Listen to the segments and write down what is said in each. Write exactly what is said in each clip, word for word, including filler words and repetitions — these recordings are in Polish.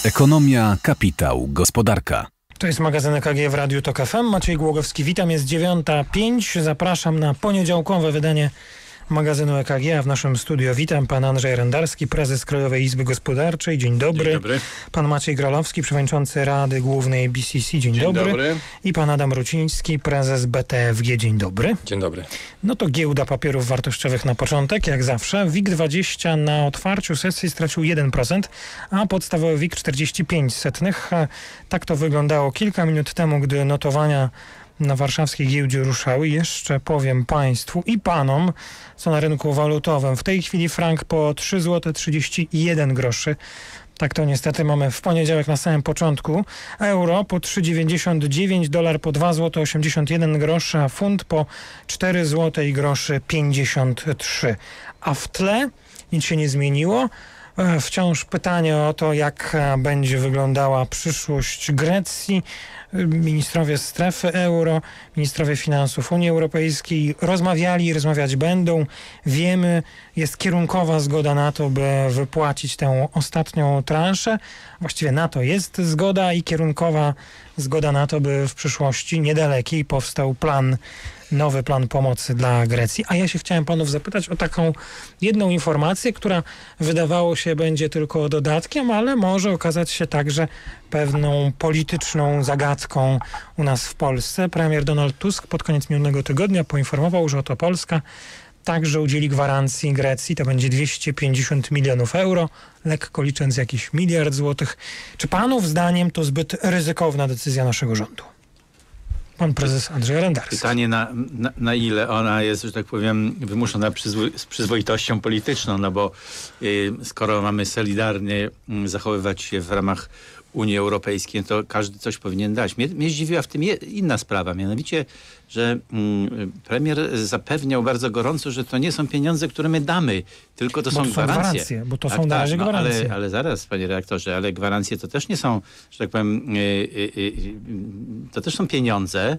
Ekonomia, kapitał, gospodarka. To jest magazyn E K G w Radiu Tok F M. Maciej Głogowski, witam. Jest dziewiąta pięć. Zapraszam na poniedziałkowe wydanie magazynu E K G, a w naszym studio witam pan Andrzej Rendarski, prezes Krajowej Izby Gospodarczej. Dzień dobry. Dzień dobry. Pan Maciej Gralowski, przewodniczący Rady Głównej B C C. Dzień, Dzień dobry. dobry. I pan Adam Ruciński, prezes B T F G. Dzień dobry. Dzień dobry. No to giełda papierów wartościowych na początek, jak zawsze. W I K dwadzieścia na otwarciu sesji stracił jeden procent, a podstawowy W I K czterdzieści pięć setnych. Tak to wyglądało kilka minut temu, gdy notowania na warszawskiej giełdzie ruszały. Jeszcze powiem państwu i panom, co na rynku walutowym. W tej chwili frank po trzy złote trzydzieści jeden groszy. Tak to niestety mamy w poniedziałek na samym początku. Euro po trzy dziewięćdziesiąt dziewięć, dolar po dwa złote osiemdziesiąt jeden groszy, a funt po cztery złote i groszy pięćdziesiąt trzy. A w tle nic się nie zmieniło. Wciąż pytanie o to, jak będzie wyglądała przyszłość Grecji. Ministrowie strefy euro, ministrowie finansów Unii Europejskiej rozmawiali i rozmawiać będą. Wiemy, jest kierunkowa zgoda na to, by wypłacić tę ostatnią transzę. Właściwie na to jest zgoda i kierunkowa zgoda na to, by w przyszłości niedalekiej powstał plan, nowy plan pomocy dla Grecji. A ja się chciałem panów zapytać o taką jedną informację, która wydawało się będzie tylko dodatkiem, ale może okazać się także pewną polityczną zagadką u nas w Polsce. Premier Donald Tusk pod koniec minionego tygodnia poinformował, że oto Polska także udzieli gwarancji Grecji. To będzie dwieście pięćdziesiąt milionów euro, lekko licząc jakiś miliard złotych. Czy panów zdaniem to zbyt ryzykowna decyzja naszego rządu? Pan prezes Andrzej Rendarski. Pytanie, na, na, na ile ona jest, że tak powiem, wymuszona przyzwo- z przyzwoitością polityczną, no bo y, skoro mamy solidarnie y, zachowywać się w ramach Unii Europejskiej, to każdy coś powinien dać. Mnie, mnie zdziwiła w tym je, inna sprawa, mianowicie, że mm, premier zapewniał bardzo gorąco, że to nie są pieniądze, które my damy, tylko to bo są, to są gwarancje. gwarancje. Bo to tak, są na razie tak, no, gwarancje. ale, ale zaraz, panie redaktorze, ale gwarancje to też nie są, że tak powiem, y, y, y, to też są pieniądze.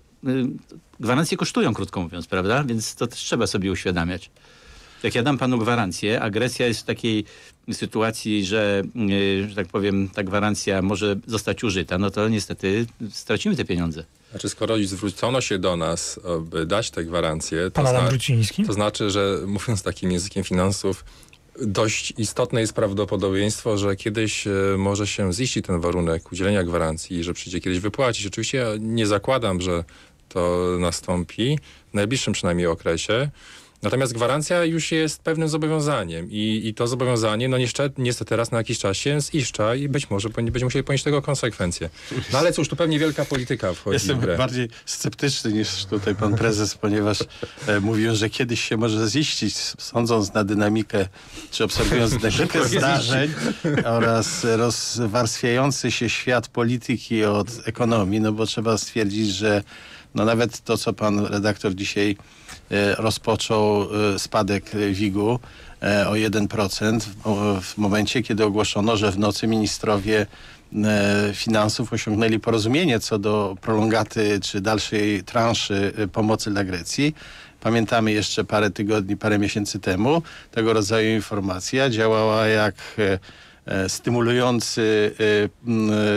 Gwarancje kosztują, krótko mówiąc, prawda? Więc to też trzeba sobie uświadamiać. Jak ja dam panu gwarancję, a Grecja jest w takiej sytuacji, że, że tak powiem, ta gwarancja może zostać użyta, no to niestety stracimy te pieniądze. Znaczy, skoro zwrócono się do nas, by dać te gwarancje, to, Pan Adam zna- Ruciński? to znaczy, że mówiąc takim językiem finansów, dość istotne jest prawdopodobieństwo, że kiedyś e, może się ziścić ten warunek udzielenia gwarancji i że przyjdzie kiedyś wypłacić. Oczywiście ja nie zakładam, że to nastąpi w najbliższym przynajmniej okresie. Natomiast gwarancja już jest pewnym zobowiązaniem i, i to zobowiązanie, no niestety, niestety raz na jakiś czas się ziszcza i być może będziemy musieli ponieść tego konsekwencje. No ale cóż, tu pewnie wielka polityka wchodzi Jestem w grę. bardziej sceptyczny niż tutaj pan prezes, ponieważ e, mówił, że kiedyś się może ziścić, sądząc na dynamikę, czy obserwując dynamikę zdarzeń oraz rozwarstwiający się świat polityki od ekonomii, no bo trzeba stwierdzić, że no nawet to, co pan redaktor dzisiaj e, rozpoczął, e, spadek W I G-u e, o jeden procent w, w momencie, kiedy ogłoszono, że w nocy ministrowie e, finansów osiągnęli porozumienie co do prolongaty czy dalszej transzy e, pomocy dla Grecji. Pamiętamy jeszcze parę tygodni, parę miesięcy temu tego rodzaju informacja działała jak e, e, stymulujący e,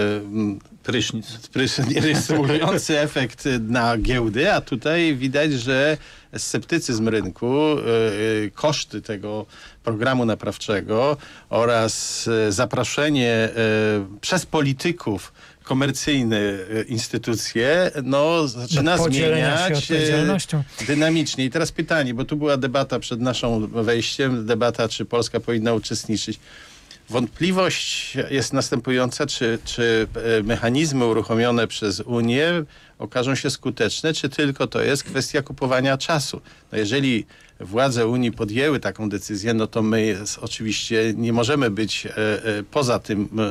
e, Prysznic. Prysznic, stymulujący efekt na giełdy, a tutaj widać, że sceptycyzm rynku, yy, koszty tego programu naprawczego oraz yy, zaproszenie yy, przez polityków komercyjne yy, instytucje, no zaczyna zmieniać yy, dynamicznie. I teraz pytanie, bo tu była debata przed naszą wejściem, debata, czy Polska powinna uczestniczyć. Wątpliwość jest następująca, czy, czy mechanizmy uruchomione przez Unię okażą się skuteczne, czy tylko to jest kwestia kupowania czasu. No jeżeli władze Unii podjęły taką decyzję, no to my oczywiście nie możemy być e, e, poza tym e,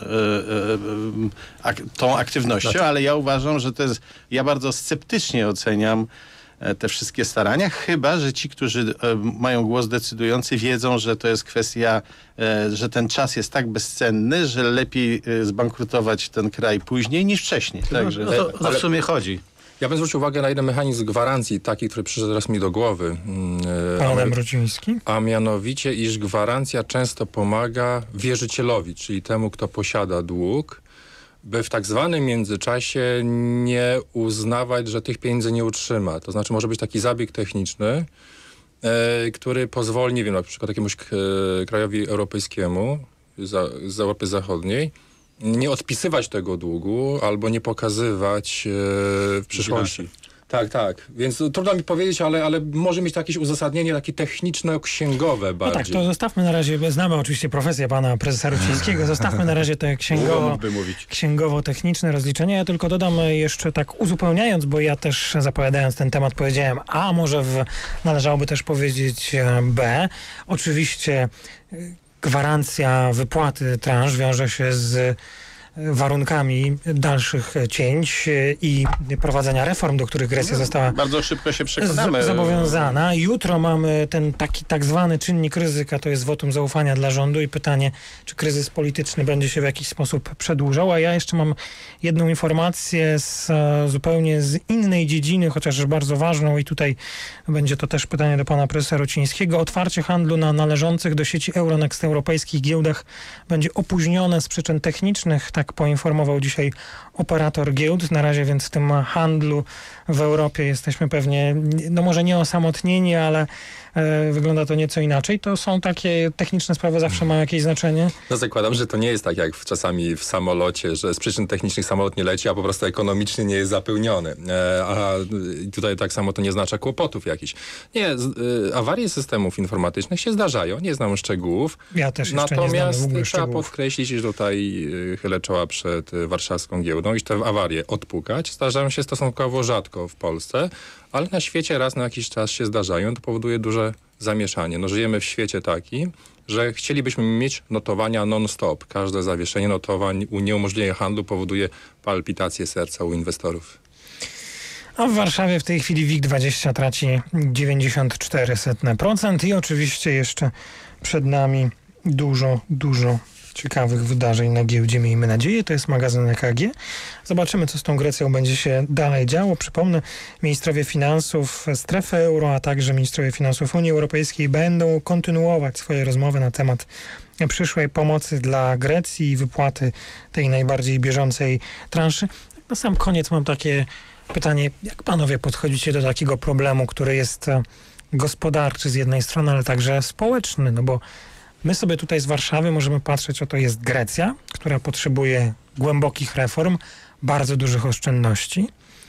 e, ak, tą aktywnością, ale ja uważam, że to jest, ja bardzo sceptycznie oceniam te wszystkie starania, chyba że ci, którzy e, mają głos decydujący, wiedzą, że to jest kwestia, e, że ten czas jest tak bezcenny, że lepiej e, zbankrutować ten kraj później niż wcześniej. Także, no to, to w sumie chodzi. Ja bym zwrócił uwagę na jeden mechanizm gwarancji, taki, który przyszedł teraz mi do głowy. Pan A, Adam Ruciński. a mianowicie, iż gwarancja często pomaga wierzycielowi, czyli temu, kto posiada dług, by w tak zwanym międzyczasie nie uznawać, że tych pieniędzy nie utrzyma. To znaczy może być taki zabieg techniczny, e, który pozwoli, nie wiem, na przykład jakiemuś k- krajowi europejskiemu za, z Europy Zachodniej nie odpisywać tego długu albo nie pokazywać e, w przyszłości. Tak, tak. Więc trudno mi powiedzieć, ale, ale może mieć to jakieś uzasadnienie takie techniczno-księgowe No bardziej. tak, to zostawmy na razie, znamy oczywiście profesję pana prezesa Rucińskiego, zostawmy na razie te księgowo, księgowo-techniczne rozliczenia. Ja tylko dodam jeszcze tak uzupełniając, bo ja też zapowiadając ten temat powiedziałem A, może w, należałoby też powiedzieć B. Oczywiście gwarancja wypłaty transz wiąże się z warunkami dalszych cięć i prowadzenia reform, do których Grecja została Bardzo szybko się przekonamy. z- zobowiązana. Jutro mamy ten taki tak zwany czynnik ryzyka, to jest wotum zaufania dla rządu i pytanie, czy kryzys polityczny będzie się w jakiś sposób przedłużał. A ja jeszcze mam jedną informację z, zupełnie z innej dziedziny, chociaż bardzo ważną i tutaj będzie to też pytanie do pana profesora Rucińskiego. Otwarcie handlu na należących do sieci Euronext europejskich giełdach będzie opóźnione z przyczyn technicznych, tak poinformował dzisiaj operator giełd. Na razie więc w tym handlu w Europie jesteśmy pewnie, no może nie osamotnieni, ale e, wygląda to nieco inaczej. To są takie techniczne sprawy, zawsze mają jakieś znaczenie. No zakładam, że to nie jest tak jak w, czasami w samolocie, że z przyczyn technicznych samolot nie leci, a po prostu ekonomicznie nie jest zapełniony. E, a tutaj tak samo to nie oznacza kłopotów jakichś. Nie, z, e, awarie systemów informatycznych się zdarzają, nie znam szczegółów. Ja też jeszcze Natomiast nie znam w ogóle trzeba szczegółów. podkreślić, że tutaj e, chylę czoła przed e, warszawską giełdą, iż te awarie odpukać. Zdarzają się stosunkowo rzadko w Polsce, ale na świecie raz na jakiś czas się zdarzają. To powoduje duże zamieszanie. No, żyjemy w świecie takim, że chcielibyśmy mieć notowania non-stop. Każde zawieszenie notowań, uniemożliwienie handlu powoduje palpitację serca u inwestorów. A w Warszawie w tej chwili WIG dwadzieścia traci dziewięćdziesiąt cztery procent i oczywiście jeszcze przed nami dużo, dużo ciekawych wydarzeń na giełdzie, miejmy nadzieję. To jest magazyn E K G. Zobaczymy, co z tą Grecją będzie się dalej działo. Przypomnę, ministrowie finansów strefy euro, a także ministrowie finansów Unii Europejskiej będą kontynuować swoje rozmowy na temat przyszłej pomocy dla Grecji i wypłaty tej najbardziej bieżącej transzy. Na sam koniec mam takie pytanie, jak panowie podchodzicie do takiego problemu, który jest gospodarczy z jednej strony, ale także społeczny, no bo my sobie tutaj z Warszawy możemy patrzeć, oto jest Grecja, która potrzebuje głębokich reform, bardzo dużych oszczędności,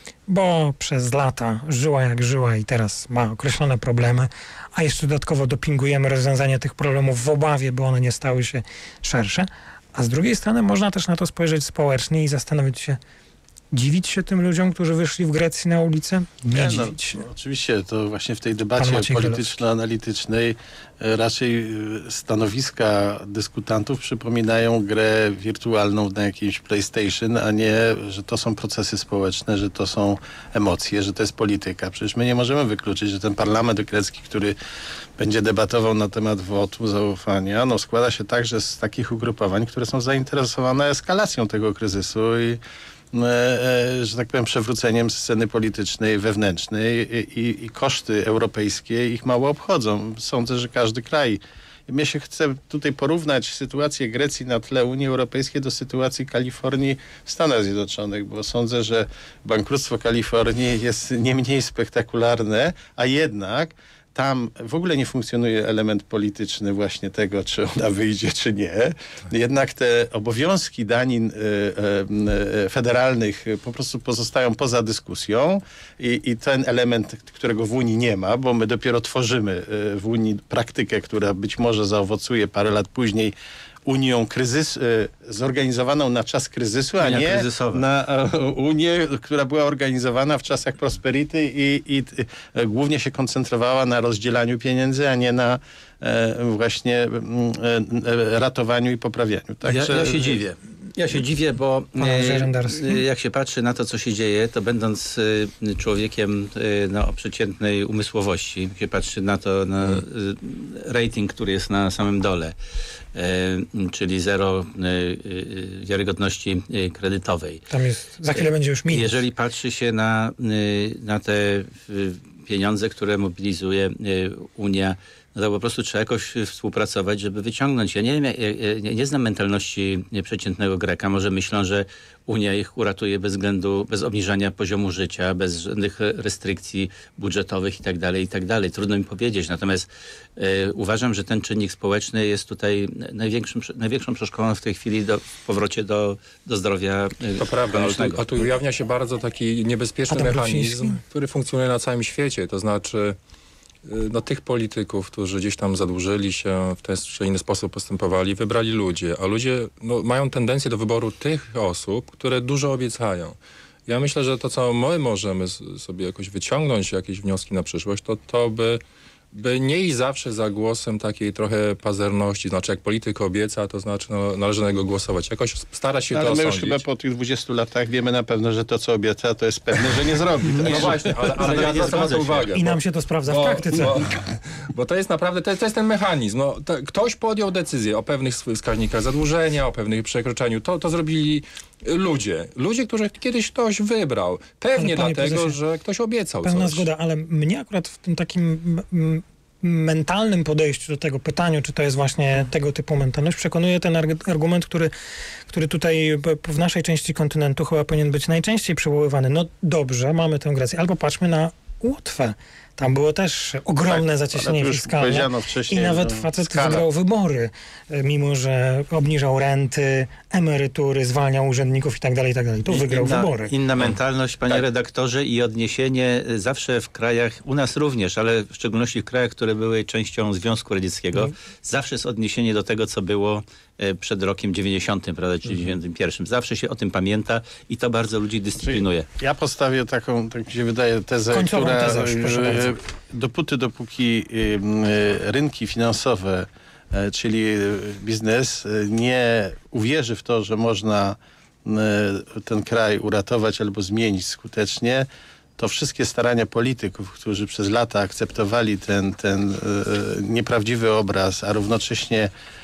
bo przez lata żyła jak żyła i teraz ma określone problemy, a jeszcze dodatkowo dopingujemy rozwiązanie tych problemów w obawie, by one nie stały się szersze. A z drugiej strony można też na to spojrzeć społecznie i zastanowić się, dziwić się tym ludziom, którzy wyszli w Grecji na ulicę? Nie, Nie, no, dziwić się. Oczywiście, to właśnie w tej Pan debacie Maciej polityczno-analitycznej e, raczej e, stanowiska dyskutantów przypominają grę wirtualną na jakimś PlayStation, a nie, że to są procesy społeczne, że to są emocje, że to jest polityka. Przecież my nie możemy wykluczyć, że ten parlament grecki, który będzie debatował na temat wotum zaufania, no składa się także z takich ugrupowań, które są zainteresowane eskalacją tego kryzysu i że tak powiem, przewróceniem sceny politycznej, wewnętrznej i, i, i koszty europejskie ich mało obchodzą. Sądzę, że każdy kraj. Mnie się chce tutaj porównać sytuację Grecji na tle Unii Europejskiej do sytuacji Kalifornii w Stanach Zjednoczonych, bo sądzę, że bankructwo Kalifornii jest nie mniej spektakularne, a jednak tam w ogóle nie funkcjonuje element polityczny właśnie tego, czy ona wyjdzie, czy nie. Jednak te obowiązki danin y, y, y, federalnych po prostu pozostają poza dyskusją i, i ten element, którego w Unii nie ma, bo my dopiero tworzymy y, w Unii praktykę, która być może zaowocuje parę lat później Unią kryzys, zorganizowaną na czas kryzysu, a Unia nie kryzysowa. na Unię, która była organizowana w czasach prosperity i, i y, głównie się koncentrowała na rozdzielaniu pieniędzy, a nie na e, właśnie e, ratowaniu i poprawianiu. Ja, Także, ja się dziwię. Ja się dziwię, bo Pan Andrzej Rendarski. e, jak się patrzy na to, co się dzieje, to będąc e, człowiekiem e, no, o przeciętnej umysłowości, jak się patrzy na to, na e, rating, który jest na samym dole, e, czyli zero e, e, wiarygodności e, kredytowej. Tam jest, za chwilę będzie już minus. Jeżeli patrzy się na, e, na te e, pieniądze, które mobilizuje e, Unia, no to po prostu trzeba jakoś współpracować, żeby wyciągnąć. Ja nie wiem, ja, ja, nie, nie znam mentalności przeciętnego Greka. Może myślą, że Unia ich uratuje bez względu, bez obniżania poziomu życia, bez żadnych restrykcji budżetowych i tak dalej, i tak dalej. Trudno mi powiedzieć. Natomiast e, uważam, że ten czynnik społeczny jest tutaj największym, największą przeszkodą w tej chwili do, w powrocie do, do zdrowia e, To prawda, ale tu, ekonomicznego. a tu ujawnia się bardzo taki niebezpieczny Adam mechanizm, Gruciński? który funkcjonuje na całym świecie. To znaczy no, tych polityków, którzy gdzieś tam zadłużyli się, w ten czy inny sposób postępowali, wybrali ludzie, a ludzie no, mają tendencję do wyboru tych osób, które dużo obiecają. Ja myślę, że to, co my możemy sobie jakoś wyciągnąć, jakieś wnioski na przyszłość, to to, by by nie iść zawsze za głosem takiej trochę pazerności. Znaczy, jak polityk obieca, to znaczy no, należy na niego głosować. Jakoś stara się Ale to my już osądzić. chyba po tych dwudziestu latach wiemy na pewno, że to, co obieca, to jest pewne, że nie zrobi. Tak? No właśnie, ale, ale ja Nie zwracam na zgodzę to się. uwagę. I bo- nam się to sprawdza w bo- praktyce. Bo, bo to jest naprawdę, to jest, to jest ten mechanizm. No, to, ktoś podjął decyzję o pewnych sw- wskaźnikach zadłużenia, o pewnych przekroczeniu. To, to zrobili ludzie. Ludzie, których kiedyś ktoś wybrał. Pewnie Ale, panie dlatego, prezesie, że ktoś obiecał Pełna coś. zgoda, ale mnie akurat w tym takim m, m, mentalnym podejściu do tego pytaniu, czy to jest właśnie tego typu mentalność, przekonuje ten arg- argument, który, który tutaj p- w naszej części kontynentu chyba powinien być najczęściej przywoływany. No dobrze, mamy tę Grecję, ale popatrzmy na Łotwę. Tam było też ogromne Tak, ale zacieśnienie to już fiskalne powiedziano i wcześniej, nawet no, facet skala. wygrał wybory, e, mimo że obniżał renty, emerytury, zwalniał urzędników i tak dalej, i tak dalej. To wygrał inna, wybory. Inna mentalność, panie Tak. redaktorze, i odniesienie y, zawsze w krajach, u nas również, ale w szczególności w krajach, które były częścią Związku Radzieckiego, Mhm. zawsze jest odniesienie do tego, co było y, przed rokiem dziewięćdziesiątym, prawda, czy dziewięćdziesiątym pierwszym. Zawsze się o tym pamięta i to bardzo ludzi dyscyplinuje. Ja postawię taką, tak mi się wydaje, tezę, Końcową która tezę już, proszę e, bardzo. dopóty, dopóki e, rynki finansowe, e, czyli biznes, e, nie uwierzy w to, że można e, ten kraj uratować albo zmienić skutecznie, to wszystkie starania polityków, którzy przez lata akceptowali ten, ten e, nieprawdziwy obraz, a równocześnie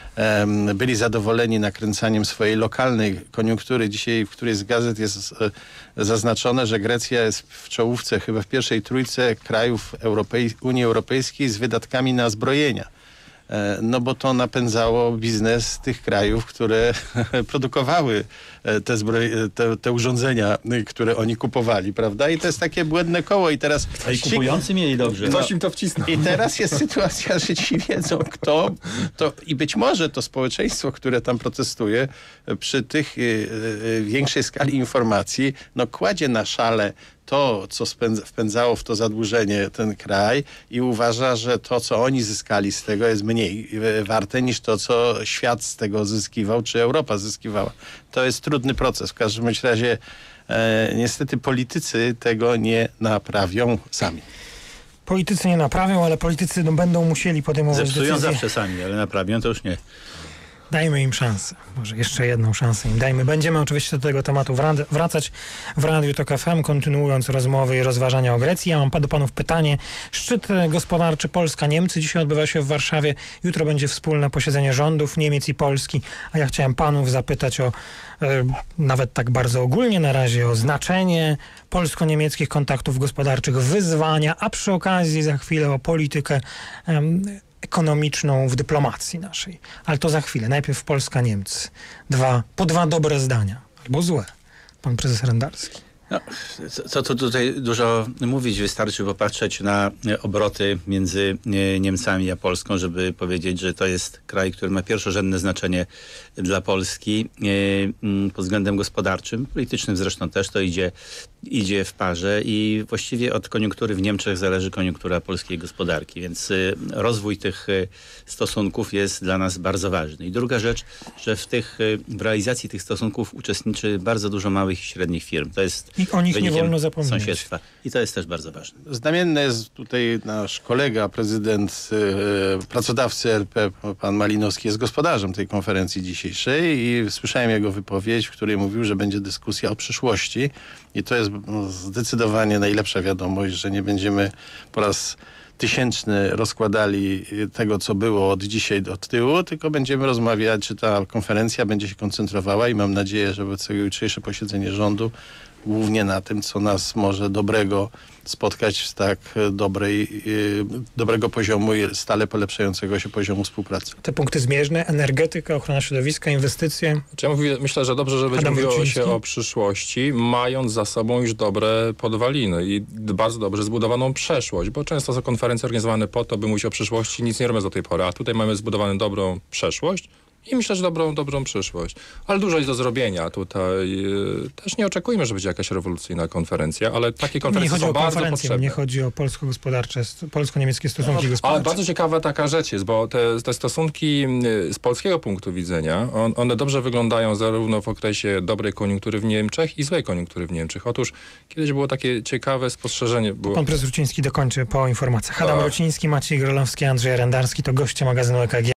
em, byli zadowoleni nakręcaniem swojej lokalnej koniunktury. Dzisiaj w którejś z gazet jest e, zaznaczone, że Grecja jest w czołówce, chyba w pierwszej trójce krajów Europej- Unii Europejskiej z wydatkami na zbrojenia. E, No bo to napędzało biznes tych krajów, które produkowały e, te, zbroj- te, te urządzenia, y, które oni kupowali, prawda? I to jest takie błędne koło. I teraz A i kupujący mieli dobrze. Ktoś im to wcisnął. i teraz jest sytuacja, że ci wiedzą kto, to i być może to społeczeństwo, które tam protestuje, przy tych y, y, większej skali informacji, no kładzie na szale to, co spędza, wpędzało w to zadłużenie ten kraj i uważa, że to, co oni zyskali z tego, jest mniej y, warte niż to, co świat z tego zyskiwał, czy Europa zyskiwała. To jest trudny proces. W każdym bądź razie e, niestety politycy tego nie naprawią sami. Politycy nie naprawią, ale politycy no, będą musieli podejmować Zepsują decyzje. zawsze sami, ale naprawią to już nie. Dajmy im szansę. Może jeszcze jedną szansę im dajmy. Będziemy oczywiście do tego tematu wra- wracać w Radiu Tok F M, kontynuując rozmowy i rozważania o Grecji. Ja mam pa- do panów pytanie. Szczyt gospodarczy Polska-Niemcy dzisiaj odbywa się w Warszawie. Jutro będzie wspólne posiedzenie rządów Niemiec i Polski. A ja chciałem panów zapytać o, e, nawet tak bardzo ogólnie na razie, o znaczenie polsko-niemieckich kontaktów gospodarczych, wyzwania, a przy okazji za chwilę o politykę em, ekonomiczną w dyplomacji naszej. Ale to za chwilę. Najpierw Polska-Niemcy. Dwa, po dwa dobre zdania. Albo złe. Pan prezes Rendarski. No, co, co tu tutaj dużo mówić, wystarczy popatrzeć na e, obroty między e, Niemcami a Polską, żeby powiedzieć, że to jest kraj, który ma pierwszorzędne znaczenie dla Polski e, m, pod względem gospodarczym, politycznym zresztą też. To idzie idzie w parze i właściwie od koniunktury w Niemczech zależy koniunktura polskiej gospodarki, więc y, rozwój tych y, stosunków jest dla nas bardzo ważny. I druga rzecz, że w, tych, y, w realizacji tych stosunków uczestniczy bardzo dużo małych i średnich firm. To jest I o nich nie wynikiem wolno zapominać. sąsiedztwa. I to jest też bardzo ważne. Znamienny jest tutaj nasz kolega, prezydent e, pracodawcy R P, pan Malinowski, jest gospodarzem tej konferencji dzisiejszej i słyszałem jego wypowiedź, w której mówił, że będzie dyskusja o przyszłości i to jest no, zdecydowanie najlepsza wiadomość, że nie będziemy po raz tysięczny rozkładali tego, co było od dzisiaj do tyłu, tylko będziemy rozmawiać, czy ta konferencja będzie się koncentrowała i mam nadzieję, że wobec tego jutrzejsze posiedzenie rządu głównie na tym, co nas może dobrego spotkać z tak dobrej, dobrego poziomu i stale polepszającego się poziomu współpracy. Te punkty zmierzne, energetyka, ochrona środowiska, inwestycje. Ja mówię, myślę, że dobrze, że będzie Adam mówiło Wróciński. się o przyszłości, mając za sobą już dobre podwaliny i bardzo dobrze zbudowaną przeszłość, bo często są konferencje organizowane po to, by mówić o przyszłości, nic nie robiąc do tej pory, a tutaj mamy zbudowaną dobrą przeszłość i myślę, że dobrą, dobrą przyszłość. Ale dużo jest do zrobienia tutaj. Też nie oczekujmy, że będzie jakaś rewolucyjna konferencja, ale takie Nie konferencje chodzi są o bardzo konferencję, potrzebne. nie chodzi o polsko-gospodarcze, polsko-niemieckie stosunki Ale gospodarcze. bardzo ciekawa taka rzecz jest, bo te, te stosunki y, z polskiego punktu widzenia, on, one dobrze wyglądają zarówno w okresie dobrej koniunktury w Niemczech i złej koniunktury w Niemczech. Otóż kiedyś było takie ciekawe spostrzeżenie. Było... Pan prezes Ruciński dokończy po informacjach. Adam Tak. Ruciński, Maciej Grolowski, Andrzej Rendarski to goście magazynu E K G.